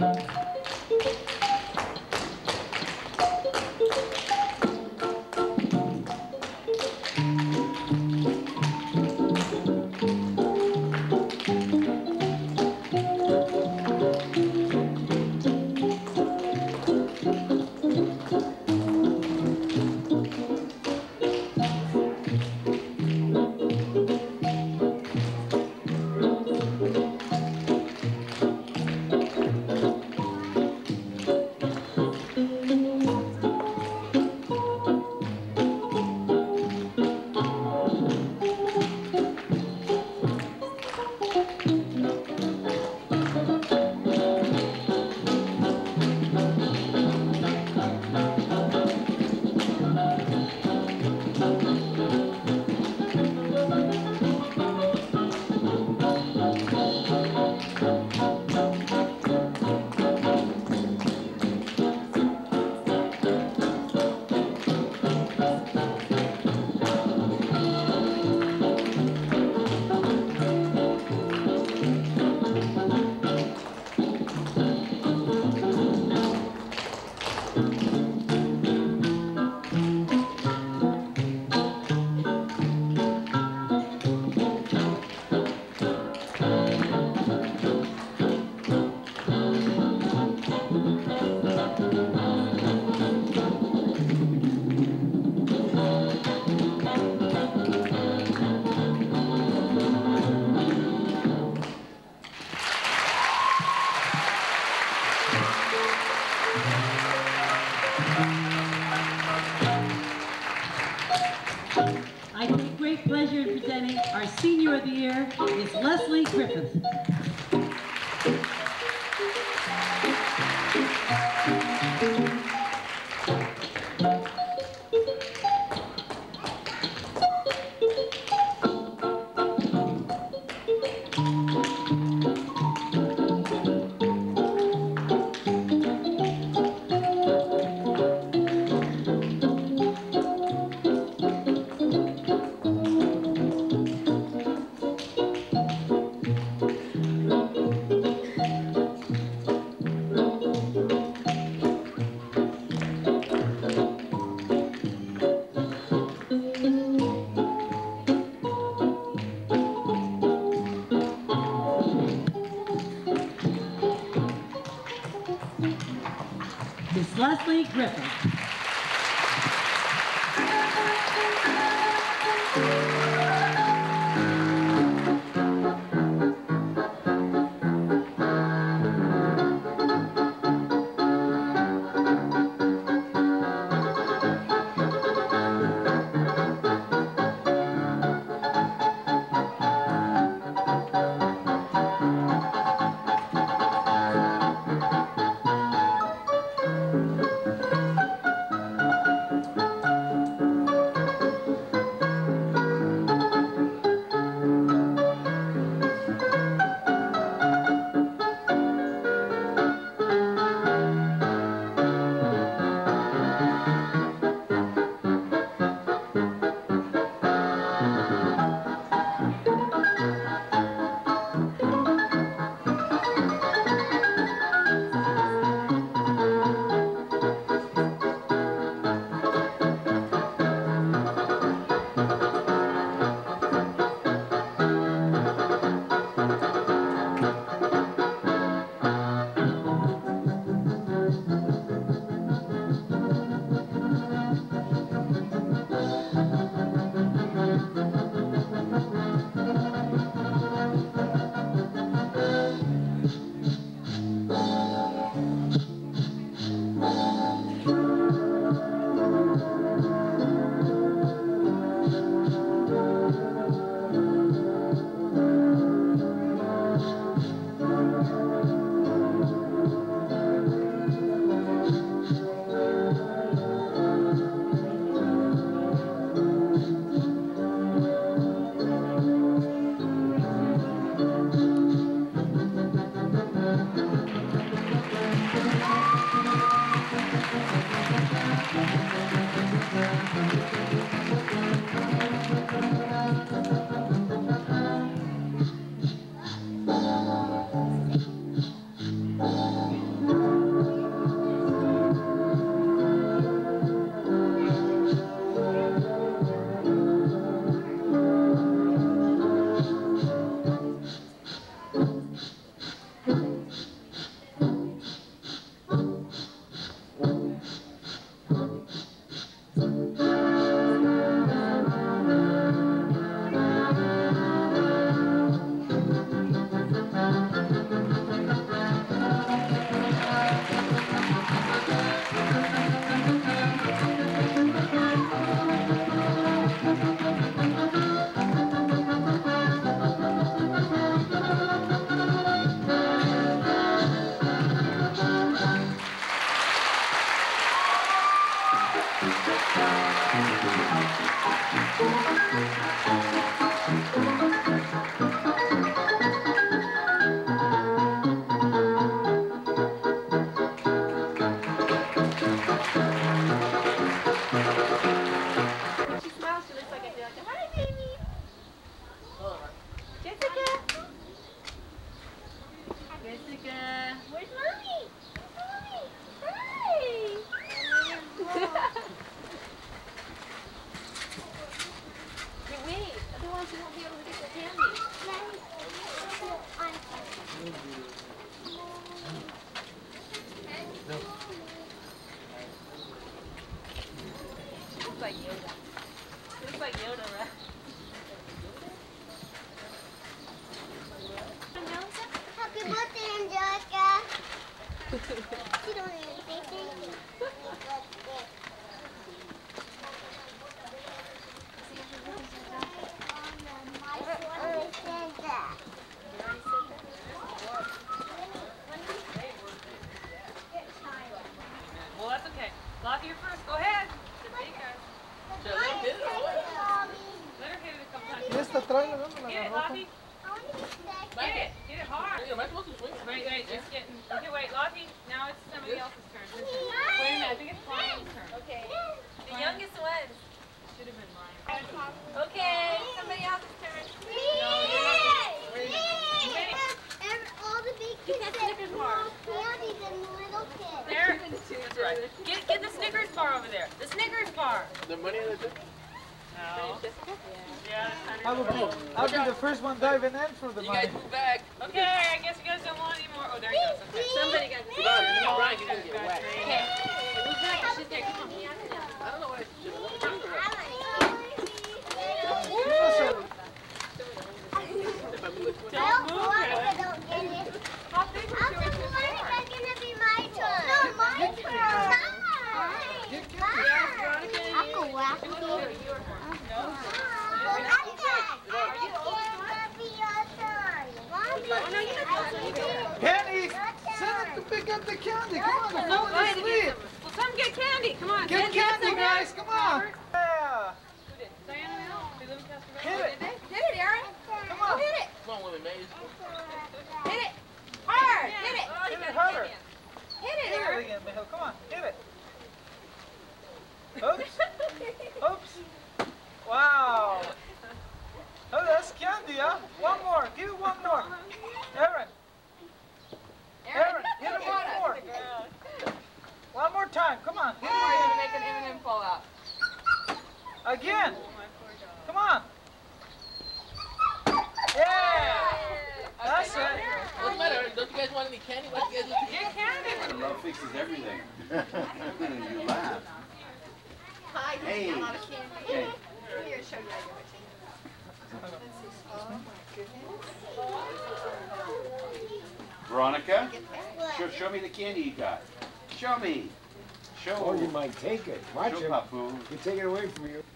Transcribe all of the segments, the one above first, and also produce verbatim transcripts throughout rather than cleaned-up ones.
I take great pleasure in presenting our Senior of the Year, Miss Leslie Griffith. Miss Leslie Griffith. You don't even say thank you. Well, that's okay. Lottie, you're first. Go ahead. The big guys. Let her hit it a couple times. Get it, Lottie. Get it. Get it hard. Wait, wait. It's getting. Okay, wait, Lottie. Now it's somebody else's turn. Wait a minute. I think it's Brian's turn. Okay. The youngest ones. Should have been mine. Okay. Somebody else's turn. No, you're not. All the big kids get Snickers bar. Candies and the little kids. There. That's right. Get, get the Snickers bar over there. The Snickers bar. The money in the tip? No. Yeah, I will be, I'll be the first one diving in for the You money. guys move back. Okay, I guess you guys don't want any more. Oh, there he goes. Okay. Somebody got Come on, you know Brian, he's gonna get whacked. Okay. Move back. She's there. Come on. I don't know what I should have Don't move it. Don't get it. How big was I'm your the one that's gonna be my turn. No, my turn. I can whack you. Penny, send it to pick up the candy. Come on, the No, phone go is ahead and get asleep. some. Well, come get candy. Come on. Get candy, guys. Come on. Yeah. Diana, no. They live in Castro Valley. Hit it. Hit it, Aaron. Come on. Hit it. Come on, women, man. Hit it. Hard. Hit it. Hit it harder. Hit it, Hit it Aaron. again, Mijo. Come on. Hit it. Oops. Oops. Wow. Oh, that's candy, huh? One more. Give it one more. Aaron. Aaron, hit it one more. One more time. Come on. Hit it again. Make an M and M fall out. Again. Come on. Yeah. That's it. What's the matter? Don't you guys want any candy? What do you guys want? Get candy. Love fixes everything. You laugh. Hi, Hey. a lot of candy. Hey. Here, show you how you Oh my goodness. Veronica, show, show me the candy you got. Show me. Show. Oh, you might take it. Watch Show it. Papu. You take it away from you.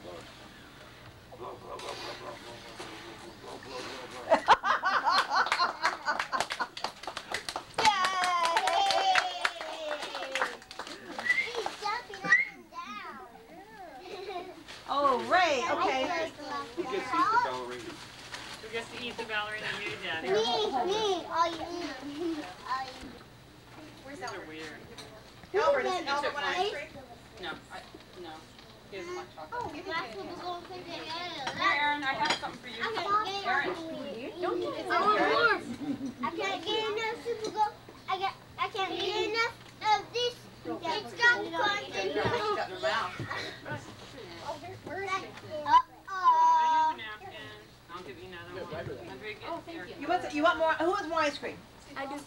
Oh, Ray, okay. Who gets to eat the ballerina? Who gets to eat the ballerina? You, Daddy. Me, me, all you eat. All you Where's These are Albert? weird. Albert, is Albert want ice cream? No, I, no. He doesn't like chocolate. Oh, that's what we're going to put Here, together. Aaron, I have something for you. I can't Aaron. Don't get it. I want more. I can't get enough super go. I got. I can't get enough of this. It's got crunch in it. Uh-oh. Napkin. I'll give you another one. Andrea, get- Oh, here. thank you. You want, you want more? Who wants more ice cream? I do.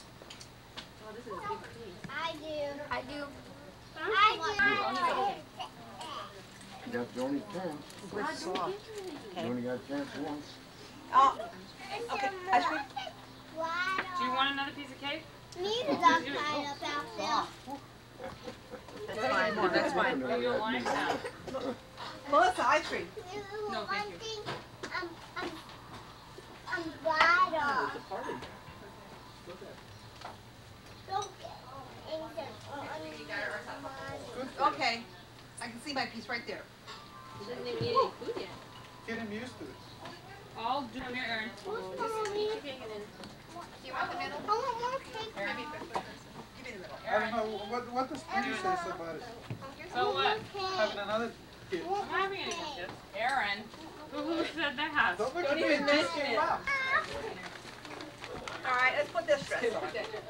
I do. I do. I do. That's the only chance. It's soft. You only got a chance once. Oh, okay, ice cream? Do you want another piece of cake? Need a dog tied up out there. That's fine, that's fine. Oh, you'll like that. Melissa, ice cream. No, thank you. I'm, I'm, I'm vital. It's a party. Don't get anything. Okay, I can see my piece right there. She doesn't even eat any food yet. Get him used to it. I'll do it, Aaron. What's mommy? Do you want the middle? I want more cake. Give me the middle. I don't know, what, what does Penny say about it? So what? Having another kid. I'm having any chips. Aaron. Who said that? Don't look at me and just came out. All right, let's put this dress on. Is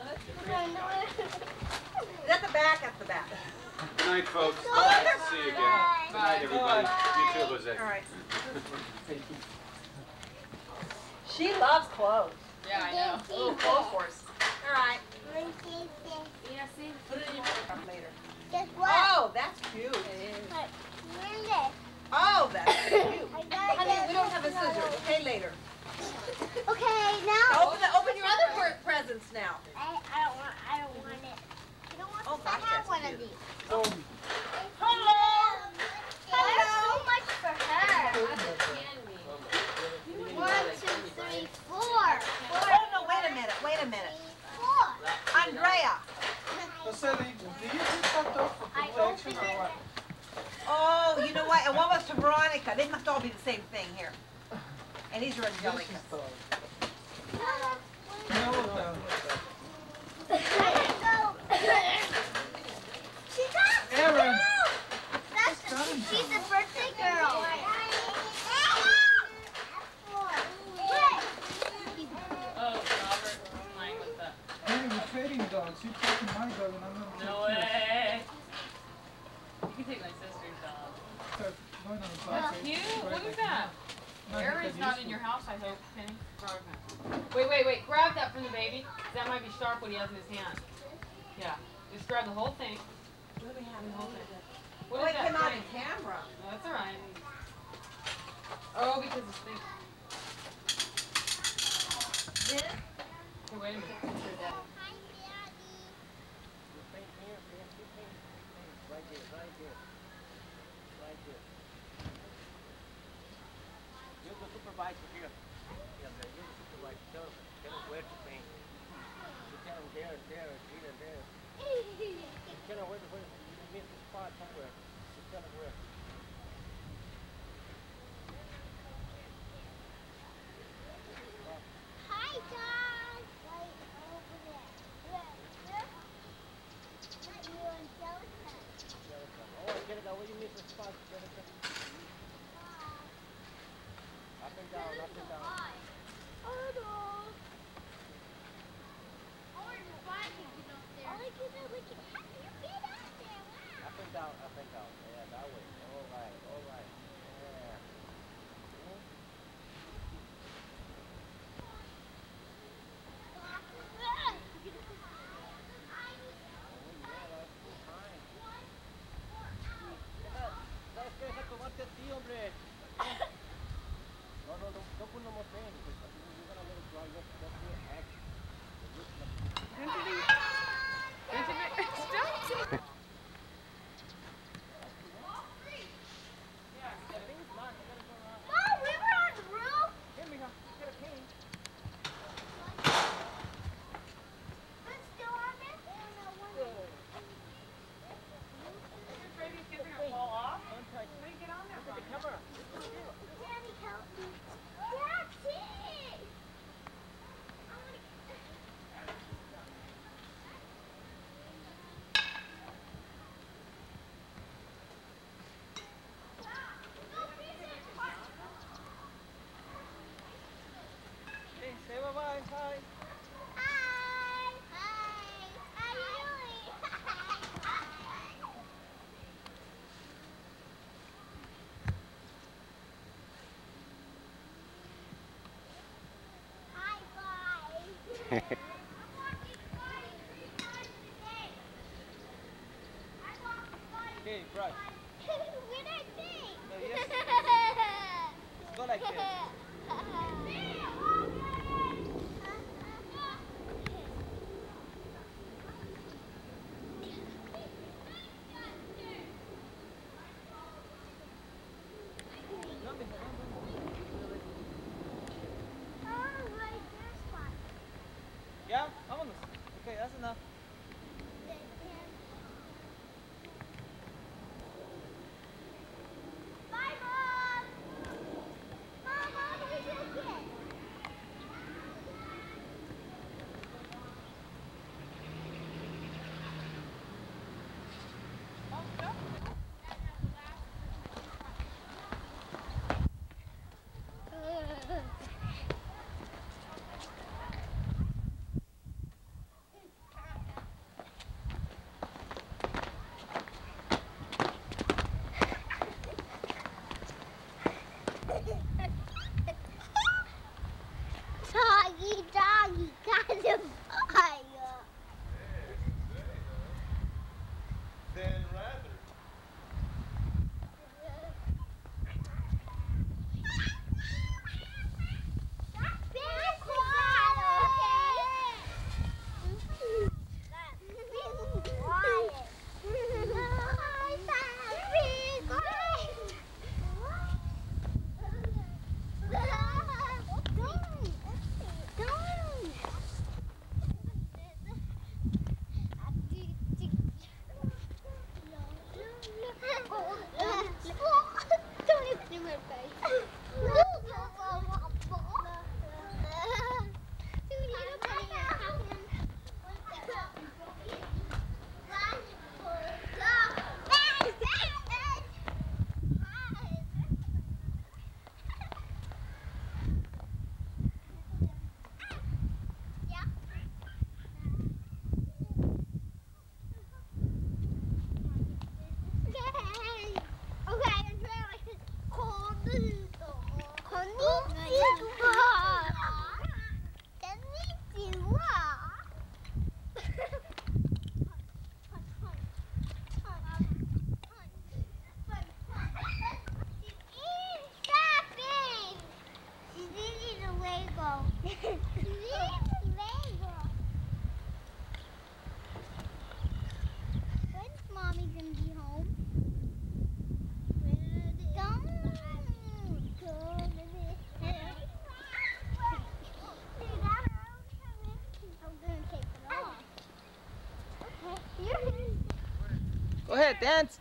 that the back? That's the back. Good night, folks. Oh, See you again. Good night, everybody. You too, Jose. All right. She loves clothes. Yeah, I know. Ooh, clothes horse. All right. Yeah, see? Put it in your later. Guess what? Oh, that's cute. What? Linda. Oh, that's cute. I got Honey, we don't have a scissors. Okay, later. Okay, now. Open, the, open your other pre- presents now. I, I don't want. I don't want it. candy. So, Hello. Hello. So much for her. One, two, three, four. Four. Oh, no, wait a minute, wait a minute. Four. Andrea. Vasily, do you pick that up for protection or what? Oh, you know what? And one was to Veronica. They must all be the same thing here. And these are Angelica. This is the... No, no. She got Aaron. That's the, she's the birthday girl. Oh, Robert, playing with that. Hey, we're trading dogs. You're taking my dog and I'm not No way. You can take my sister's dog. Start going on the That's block. cute. What is that? Not Aaron's that not in useful. your house, I hope, Penny. Wait, wait, wait. Grab that from the baby. That might be sharp what he has in his hand. Yeah. Just grab the whole thing. What do we have in the whole thing? What Oh, is it that came out thing? in camera. No, that's alright. Oh, because it's big. This? Okay, wait a minute. Right there, right there. Right there. You're the supervisor here. Yeah, man, you're the supervisor. Tell them, tell them where to paint. You tell them there, there, here, and there. You tell them where to, where you miss the spot somewhere. You tell them where. Hi, John. Right over there. You and Jessica. Oh, Angelica, where you miss the spot, Angelica? Up and down, up and down. Up and down, up and down. Yeah, that way. All right, all right. Yeah. Hmm? ¿Sabes qué? Deja tomarte a ti, hombre. No, no, no, don't put no more pain. Because you're gonna let it dry. Just, just do it. Act. Mom, we were on the roof. Here, mija. Get a cane. Let's go on it. Baby's getting her fall off. Contact. How do you get on there, Look at the Ron? camera. Daddy, help me. That's it. I wanna Hey, say bye-bye. Hi. Hi. Hi. How you doing? Hi, bye. Hey, brush. Where'd I be? No, yes. Go like this. No, mija, no, no, no. Oh, right, there's one. Yeah, vámonos. Okay, that's enough. Bye, Mom. Mom, Mom, Go ahead, dance.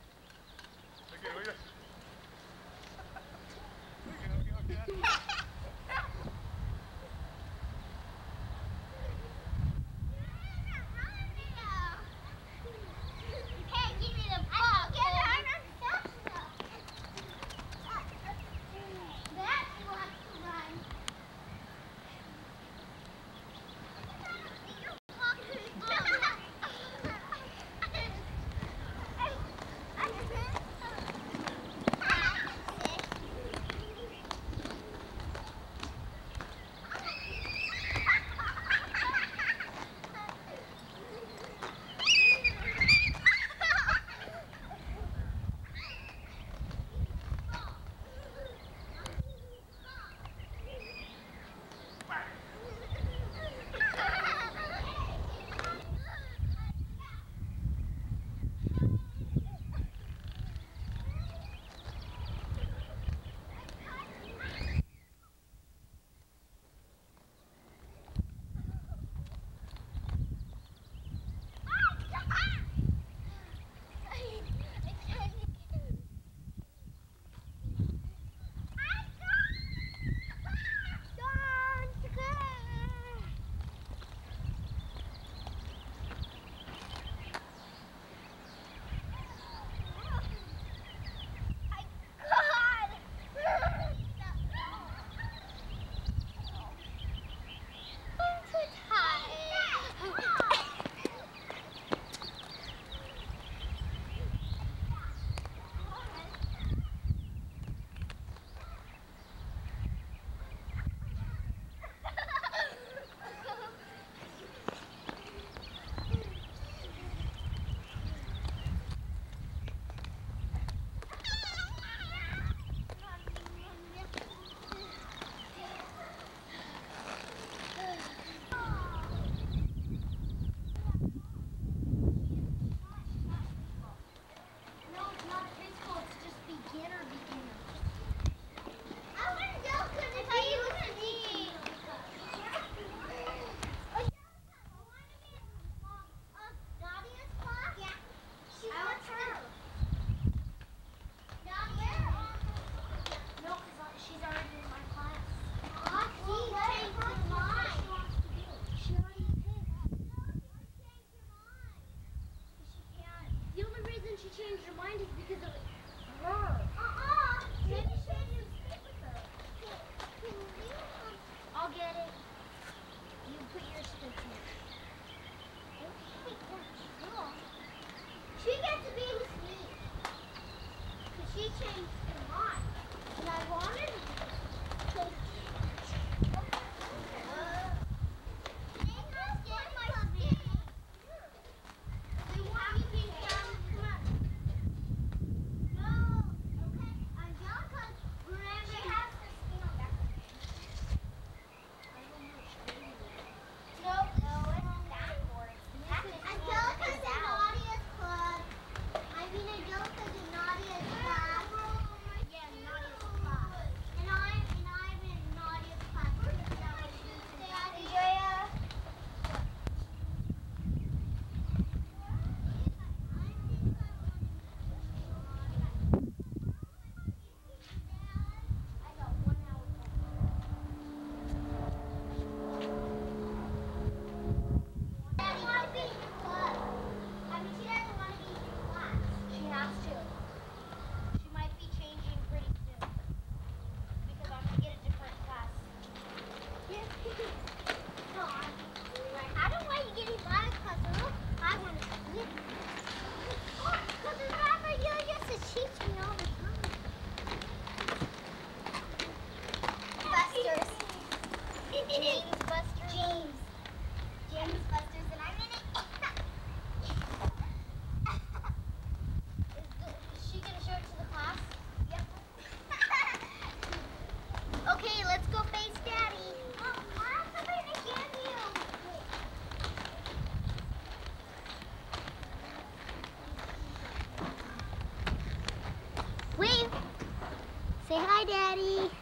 Say hi, Daddy.